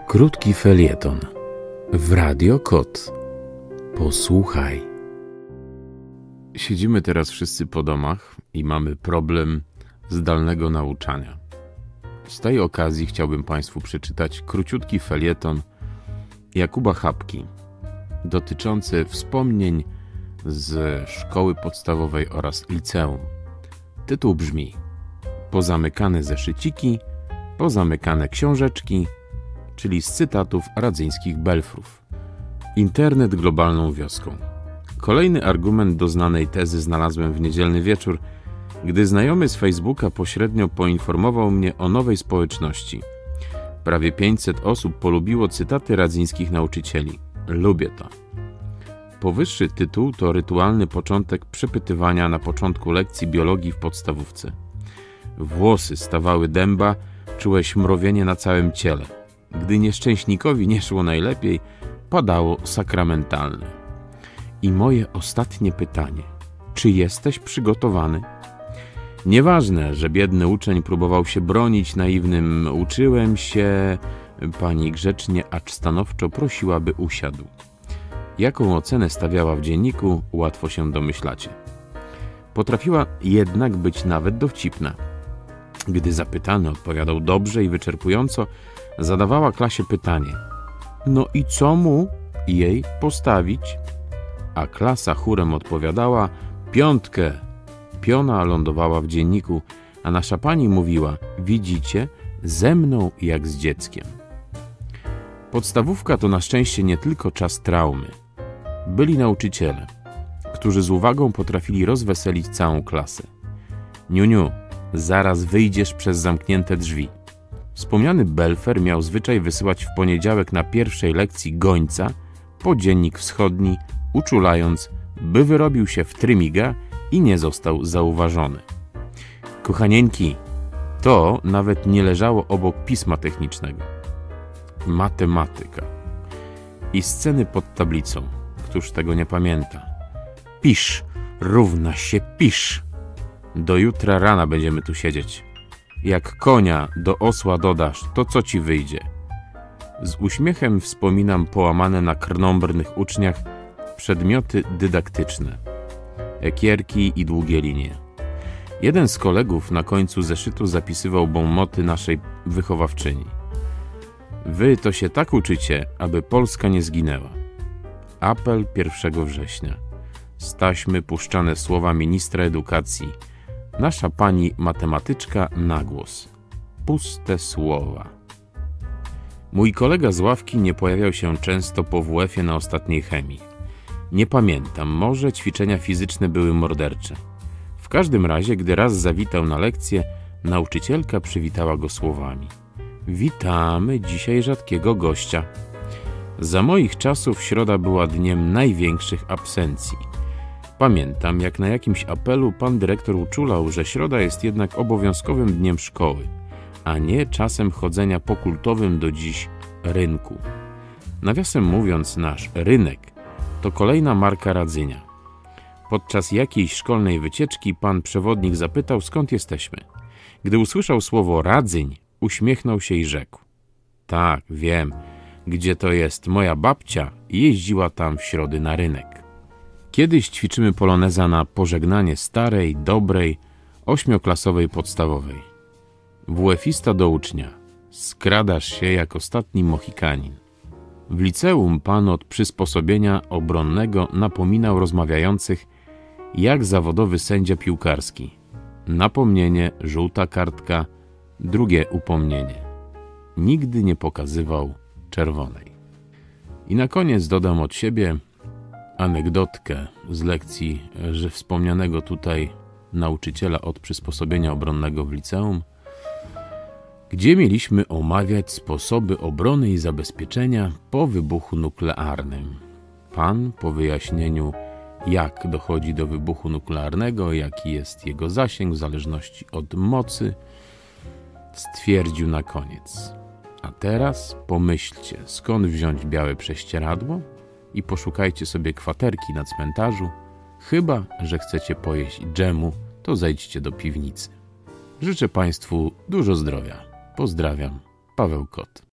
Krótki felieton w Radio Kot. Posłuchaj. Siedzimy teraz wszyscy po domach i mamy problem zdalnego nauczania. Z tej okazji chciałbym Państwu przeczytać króciutki felieton Jakuba Chapki dotyczący wspomnień z szkoły podstawowej oraz liceum. Tytuł brzmi: Pozamykane zeszyciki, pozamykane książeczki, czyli z cytatów radzyńskich belfrów. Internet globalną wioską. Kolejny argument do znanej tezy znalazłem w niedzielny wieczór, gdy znajomy z Facebooka pośrednio poinformował mnie o nowej społeczności. Prawie 500 osób polubiło cytaty radzyńskich nauczycieli. Lubię to. Powyższy tytuł to rytualny początek przepytywania na początku lekcji biologii w podstawówce. Włosy stawały dęba, czułeś mrowienie na całym ciele. Gdy nieszczęśnikowi nie szło najlepiej, padało sakramentalne. I moje ostatnie pytanie: czy jesteś przygotowany? Nieważne, że biedny uczeń próbował się bronić naiwnym uczyłem się, pani grzecznie, acz stanowczo prosiła, by usiadł. Jaką ocenę stawiała w dzienniku, łatwo się domyślacie. Potrafiła jednak być nawet dowcipna. Gdy zapytany odpowiadał dobrze i wyczerpująco, zadawała klasie pytanie: no i co mu jej postawić? A klasa chórem odpowiadała: 5. Piona lądowała w dzienniku, a nasza pani mówiła: widzicie, ze mną jak z dzieckiem. Podstawówka to na szczęście nie tylko czas traumy. Byli nauczyciele, którzy z uwagą potrafili rozweselić całą klasę. Niuniu, zaraz wyjdziesz przez zamknięte drzwi. Wspomniany belfer miał zwyczaj wysyłać w poniedziałek na pierwszej lekcji gońca po dziennik wschodni, uczulając, by wyrobił się w trymiga i nie został zauważony. Kochanieńki, to nawet nie leżało obok pisma technicznego. Matematyka. I sceny pod tablicą. Któż tego nie pamięta? Pisz, równa się pisz. Do jutra rana będziemy tu siedzieć. Jak konia do osła dodasz, to co ci wyjdzie? Z uśmiechem wspominam połamane na krnąbrnych uczniach przedmioty dydaktyczne. Ekierki i długie linie. Jeden z kolegów na końcu zeszytu zapisywał bonmoty naszej wychowawczyni. Wy to się tak uczycie, aby Polska nie zginęła. Apel 1 września. Z taśmy puszczane słowa ministra edukacji. Nasza pani matematyczka na głos. Puste słowa. Mój kolega z ławki nie pojawiał się często po WF-ie na ostatniej chemii. Nie pamiętam, może ćwiczenia fizyczne były mordercze. W każdym razie, gdy raz zawitał na lekcję, nauczycielka przywitała go słowami: witamy dzisiaj rzadkiego gościa. Za moich czasów środa była dniem największych absencji. Pamiętam, jak na jakimś apelu pan dyrektor uczulał, że środa jest jednak obowiązkowym dniem szkoły, a nie czasem chodzenia po kultowym do dziś rynku. Nawiasem mówiąc, nasz rynek to kolejna marka Radzynia. Podczas jakiejś szkolnej wycieczki pan przewodnik zapytał, skąd jesteśmy. Gdy usłyszał słowo Radzyń, uśmiechnął się i rzekł: tak, wiem, gdzie to jest. Moja babcia jeździła tam w środy na rynek. Kiedyś ćwiczymy poloneza na pożegnanie starej, dobrej, 8-klasowej podstawowej. WF-ista do ucznia: skradasz się jak ostatni Mohikanin. W liceum pan od przysposobienia obronnego napominał rozmawiających jak zawodowy sędzia piłkarski. Napomnienie, żółta kartka, drugie upomnienie. Nigdy nie pokazywał czerwonej. I na koniec dodam od siebie anegdotkę z lekcji, że wspomnianego tutaj nauczyciela od przysposobienia obronnego w liceum, gdzie mieliśmy omawiać sposoby obrony i zabezpieczenia po wybuchu nuklearnym. Pan po wyjaśnieniu, jak dochodzi do wybuchu nuklearnego, jaki jest jego zasięg w zależności od mocy, stwierdził na koniec: a teraz pomyślcie, skąd wziąć białe prześcieradło i poszukajcie sobie kwaterki na cmentarzu. Chyba że chcecie pojeść dżemu, to zejdźcie do piwnicy. Życzę Państwu dużo zdrowia. Pozdrawiam, Paweł Kot.